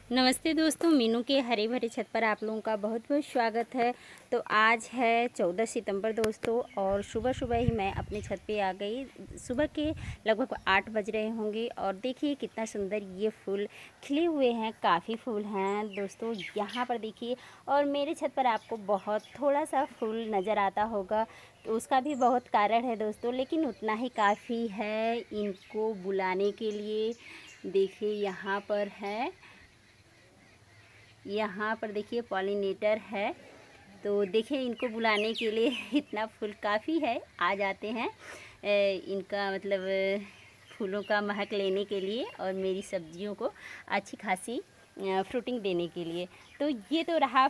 नमस्ते दोस्तों, मीनू के हरे भरे छत पर आप लोगों का बहुत बहुत स्वागत है। तो आज है 14 सितंबर दोस्तों, और सुबह सुबह ही मैं अपनी छत पे आ गई। सुबह के लगभग 8 बज रहे होंगे और देखिए कितना सुंदर ये फूल खिले हुए हैं। काफ़ी फूल हैं दोस्तों यहाँ पर देखिए। और मेरे छत पर आपको बहुत थोड़ा सा फूल नज़र आता होगा, तो उसका भी बहुत कारण है दोस्तों, लेकिन उतना ही काफ़ी है इनको बुलाने के लिए। देखिए यहाँ पर देखिए पॉलिनेटर है, तो देखिए इनको बुलाने के लिए इतना फूल काफ़ी है, आ जाते हैं इनका मतलब फूलों का महक लेने के लिए और मेरी सब्जियों को अच्छी खासी फ्रूटिंग देने के लिए। तो ये तो रहा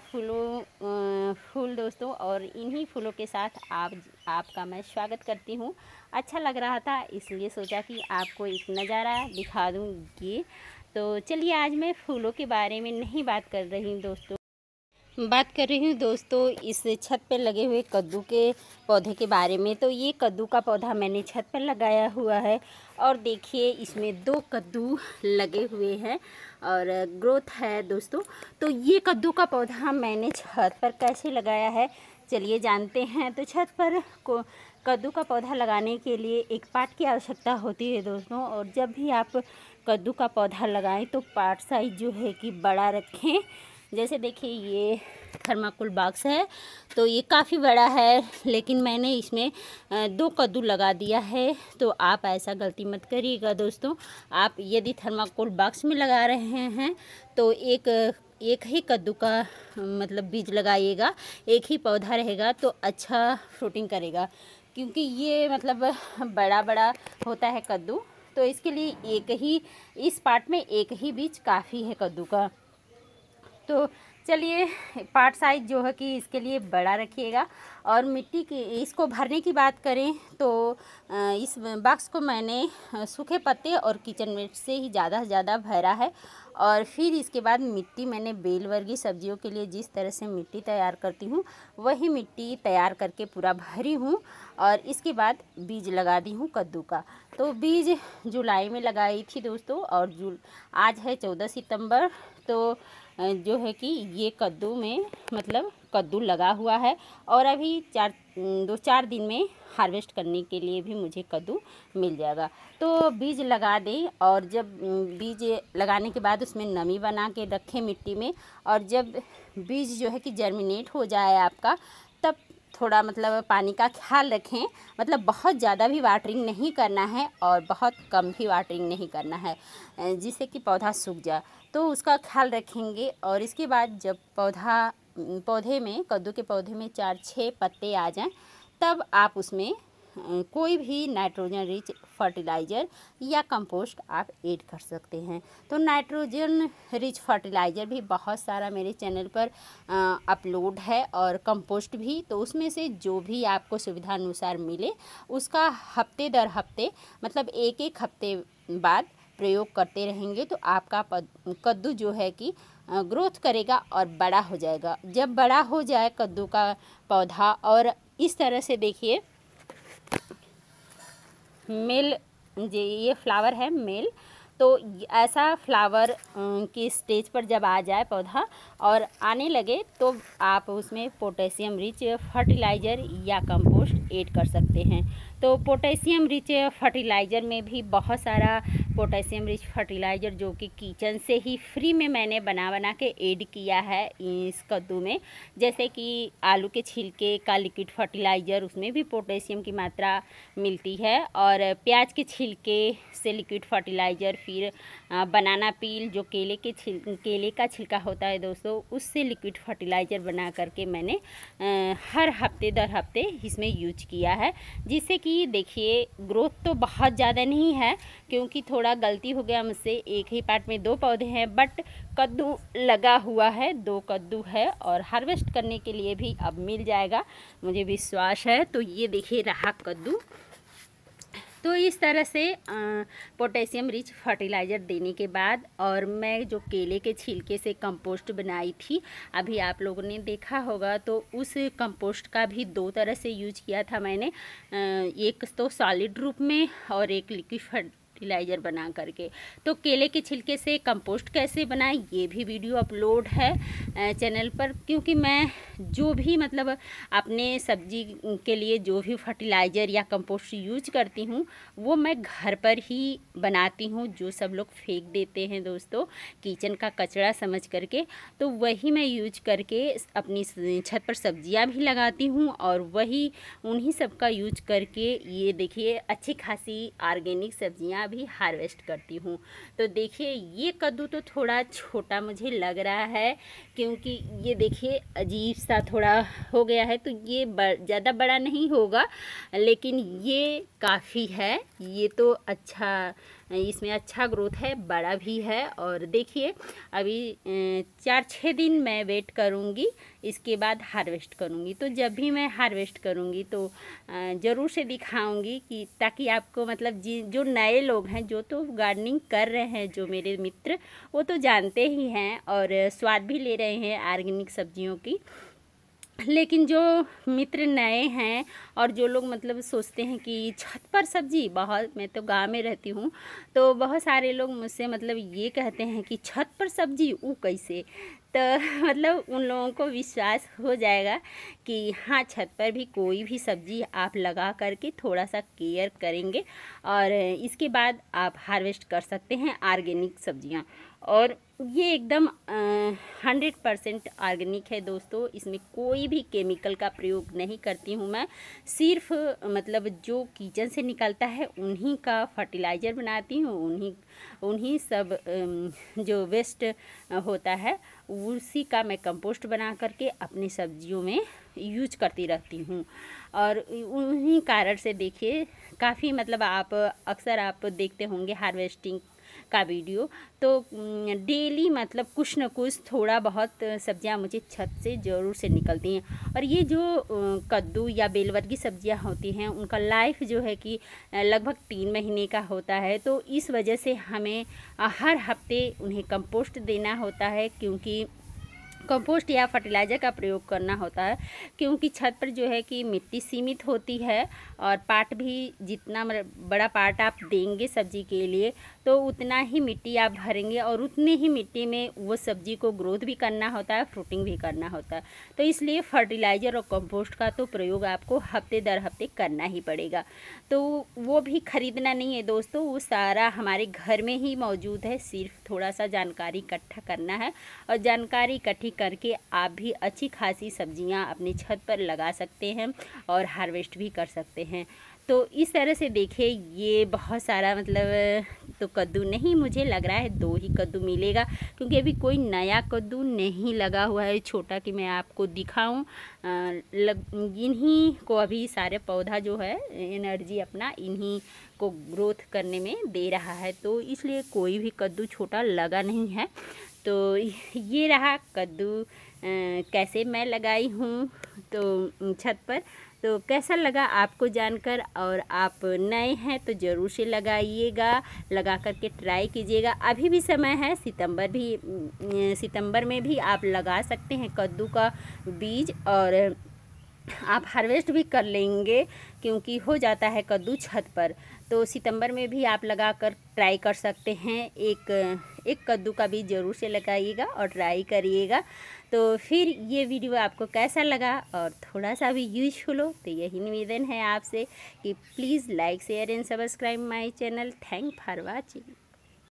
फूल दोस्तों, और इन्हीं फूलों के साथ आपका मैं स्वागत करती हूँ। अच्छा लग रहा था इसलिए सोचा कि आपको एक नज़ारा दिखा दूँ ये। तो चलिए, आज मैं फूलों के बारे में नहीं बात कर रही हूँ दोस्तों, बात कर रही हूँ दोस्तों इस छत पर लगे हुए कद्दू के पौधे के बारे में। तो ये कद्दू का पौधा मैंने छत पर लगाया हुआ है और देखिए इसमें 2 कद्दू लगे हुए हैं और ग्रोथ है दोस्तों। तो ये कद्दू का पौधा मैंने छत पर कैसे लगाया है, चलिए जानते हैं। तो छत पर कद्दू का पौधा लगाने के लिए एक पाट की आवश्यकता होती है दोस्तों, और जब भी आप कद्दू का पौधा लगाएं तो पाट साइज जो है कि बड़ा रखें। जैसे देखिए ये थर्माकोल बॉक्स है, तो ये काफ़ी बड़ा है, लेकिन मैंने इसमें 2 कद्दू लगा दिया है। तो आप ऐसा गलती मत करिएगा दोस्तों। आप यदि थर्माकोल बॉक्स में लगा रहे हैं तो एक ही कद्दू का मतलब बीज लगाइएगा, एक ही पौधा रहेगा तो अच्छा फ्रूटिंग करेगा, क्योंकि ये मतलब बड़ा बड़ा होता है कद्दू। तो इसके लिए इस पार्ट में एक ही बीज काफ़ी है कद्दू का। तो चलिए, पार्ट साइज जो है कि इसके लिए बड़ा रखिएगा। और मिट्टी की इसको भरने की बात करें तो इस बॉक्स को मैंने सूखे पत्ते और किचन वेस्ट से ही ज़्यादा से ज़्यादा भरा है। और फिर इसके बाद मिट्टी मैंने बेल वर्गीय सब्जियों के लिए जिस तरह से मिट्टी तैयार करती हूँ वही मिट्टी तैयार करके पूरा भरी हूँ। और इसके बाद बीज लगा दी हूँ कद्दू का। तो बीज जुलाई में लगाई थी दोस्तों, और आज है 14 सितंबर। तो जो है कि ये कद्दू में मतलब कद्दू लगा हुआ है, और अभी 2-4 दिन में हार्वेस्ट करने के लिए भी मुझे कद्दू मिल जाएगा। तो बीज लगा दें, और जब बीज लगाने के बाद उसमें नमी बना के रखें मिट्टी में। और जब बीज जो है कि जर्मिनेट हो जाए आपका, तब थोड़ा मतलब पानी का ख्याल रखें। मतलब बहुत ज़्यादा भी वाटरिंग नहीं करना है और बहुत कम भी वाटरिंग नहीं करना है, जिससे कि पौधा सूख जाए। तो उसका ख्याल रखेंगे। और इसके बाद जब पौधे में कद्दू के पौधे में 4-6 पत्ते आ जाएं, तब आप उसमें कोई भी नाइट्रोजन रिच फर्टिलाइज़र या कंपोस्ट आप ऐड कर सकते हैं। तो नाइट्रोजन रिच फर्टिलाइज़र भी बहुत सारा मेरे चैनल पर अपलोड है, और कंपोस्ट भी। तो उसमें से जो भी आपको सुविधा अनुसार मिले उसका हफ्ते दर हफ्ते मतलब एक हफ्ते बाद प्रयोग करते रहेंगे, तो आपका कद्दू जो है कि ग्रोथ करेगा और बड़ा हो जाएगा। जब बड़ा हो जाए कद्दू का पौधा, और इस तरह से देखिए मेल, ये फ्लावर है मेल। तो ऐसा फ्लावर की स्टेज पर जब आ जाए पौधा और आने लगे, तो आप उसमें पोटेशियम रिच फर्टिलाइज़र या कंपोस्ट ऐड कर सकते हैं। तो पोटेशियम रिच फर्टिलाइज़र में भी बहुत सारा पोटेशियम रिच फर्टिलाइज़र जो कि किचन से ही फ्री में मैंने बना के ऐड किया है इस कद्दू में। जैसे कि आलू के छिलके का लिक्विड फर्टिलाइज़र, उसमें भी पोटेशियम की मात्रा मिलती है। और प्याज के छिलके से लिक्विड फर्टिलाइज़र, फिर बनाना पील जो केले का छिलका होता है दोस्तों, उससे लिक्विड फर्टिलाइज़र बना करके मैंने हर हफ्ते दर हफ्ते इसमें यूज किया है। जिससे कि देखिए ग्रोथ तो बहुत ज़्यादा नहीं है, क्योंकि थोड़ा गलती हो गया मुझसे, एक ही पार्ट में 2 पौधे हैं, बट कद्दू लगा हुआ है, 2 कद्दू है, और हार्वेस्ट करने के लिए भी अब मिल जाएगा, मुझे विश्वास है। तो ये देखिए रहा कद्दू। तो इस तरह से पोटेशियम रिच फर्टिलाइज़र देने के बाद, और मैं जो केले के छिलके से कंपोस्ट बनाई थी, अभी आप लोगों ने देखा होगा, तो उस कंपोस्ट का भी 2 तरह से यूज किया था मैंने। एक तो सॉलिड रूप में और एक लिक्विड फर्टिलाइज़र बना करके। तो केले के छिलके से कंपोस्ट कैसे बनाएं ये भी वीडियो अपलोड है चैनल पर, क्योंकि मैं जो भी मतलब अपने सब्जी के लिए जो भी फर्टिलाइज़र या कंपोस्ट यूज करती हूँ वो मैं घर पर ही बनाती हूँ। जो सब लोग फेंक देते हैं दोस्तों किचन का कचरा समझ करके, तो वही मैं यूज करके अपनी छत पर सब्जियां भी लगाती हूँ और वही उन्हीं सब का यूज करके ये देखिए अच्छी खासी ऑर्गेनिक सब्जियां भी हार्वेस्ट करती हूँ। तो देखिए ये कद्दू तो थोड़ा छोटा मुझे लग रहा है, क्योंकि ये देखिए अजीब सा थोड़ा हो गया है, तो ये ज़्यादा बड़ा नहीं होगा, लेकिन ये काफ़ी है। ये तो अच्छा, इसमें अच्छा ग्रोथ है, बड़ा भी है। और देखिए अभी 4-6 दिन मैं वेट करूँगी, इसके बाद हार्वेस्ट करूँगी। तो जब भी मैं हार्वेस्ट करूँगी तो ज़रूर से दिखाऊँगी, कि ताकि आपको मतलब जो नए लोग हैं, जो तो गार्डनिंग कर रहे हैं, जो मेरे मित्र, वो तो जानते ही हैं और स्वाद भी ले रहे हैं ऑर्गेनिक सब्जियों की। लेकिन जो मित्र नए हैं और जो लोग मतलब सोचते हैं कि छत पर सब्जी, बहुत, मैं तो गांव में रहती हूँ, तो बहुत सारे लोग मुझसे मतलब ये कहते हैं कि छत पर सब्जी वो कैसे, तो मतलब उन लोगों को विश्वास हो जाएगा कि हाँ छत पर भी कोई भी सब्जी आप लगा करके थोड़ा सा केयर करेंगे और इसके बाद आप हार्वेस्ट कर सकते हैं ऑर्गेनिक सब्जियाँ। और ये एकदम 100% ऑर्गेनिक है दोस्तों, इसमें कोई भी केमिकल का प्रयोग नहीं करती हूँ मैं। सिर्फ मतलब जो किचन से निकलता है उन्हीं का फर्टिलाइज़र बनाती हूँ, उन्हीं सब जो वेस्ट होता है उसी का मैं कंपोस्ट बना करके अपनी सब्जियों में यूज करती रहती हूँ। और उन्हीं कारण से देखिए काफ़ी मतलब अक्सर आप देखते होंगे हार्वेस्टिंग का वीडियो, तो डेली मतलब कुछ न कुछ थोड़ा बहुत सब्जियां मुझे छत से ज़रूर से निकलती हैं। और ये जो कद्दू या बेलवर्गी सब्जियां होती हैं उनका लाइफ जो है कि लगभग 3 महीने का होता है, तो इस वजह से हमें हर हफ्ते उन्हें कंपोस्ट देना होता है, क्योंकि कंपोस्ट या फर्टिलाइज़र का प्रयोग करना होता है, क्योंकि छत पर जो है कि मिट्टी सीमित होती है और पार्ट भी जितना बड़ा पार्ट आप देंगे सब्जी के लिए तो उतना ही मिट्टी आप भरेंगे और उतने ही मिट्टी में वो सब्जी को ग्रोथ भी करना होता है, फ्रूटिंग भी करना होता है। तो इसलिए फर्टिलाइज़र और कंपोस्ट का तो प्रयोग आपको हफ्ते दर हफ्ते करना ही पड़ेगा। तो वो भी खरीदना नहीं है दोस्तों, वो सारा हमारे घर में ही मौजूद है, सिर्फ थोड़ा सा जानकारी इकट्ठा करना है और जानकारी इकट्ठी करके आप भी अच्छी खासी सब्जियां अपनी छत पर लगा सकते हैं और हार्वेस्ट भी कर सकते हैं। तो इस तरह से देखिए ये बहुत सारा मतलब तो कद्दू नहीं, मुझे लग रहा है 2 ही कद्दू मिलेगा, क्योंकि अभी कोई नया कद्दू नहीं लगा हुआ है छोटा कि मैं आपको दिखाऊं। इन्हीं को अभी सारे पौधा जो है एनर्जी अपना इन्हीं को ग्रोथ करने में दे रहा है, तो इसलिए कोई भी कद्दू छोटा लगा नहीं है। तो ये रहा कद्दू कैसे मैं लगाई हूँ तो छत पर। तो कैसा लगा आपको जानकर, और आप नए हैं तो ज़रूर से लगाइएगा, लगा करके ट्राई कीजिएगा। अभी भी समय है, सितंबर में भी आप लगा सकते हैं कद्दू का बीज और आप हार्वेस्ट भी कर लेंगे, क्योंकि हो जाता है कद्दू छत पर। तो सितंबर में भी आप लगा कर ट्राई कर सकते हैं। एक कद्दू का बीज ज़रूर से लगाइएगा और ट्राई करिएगा। तो फिर ये वीडियो आपको कैसा लगा और थोड़ा सा भी यूजफुल हो तो यही निवेदन है आपसे कि please like share and subscribe my channel. Thank for watching.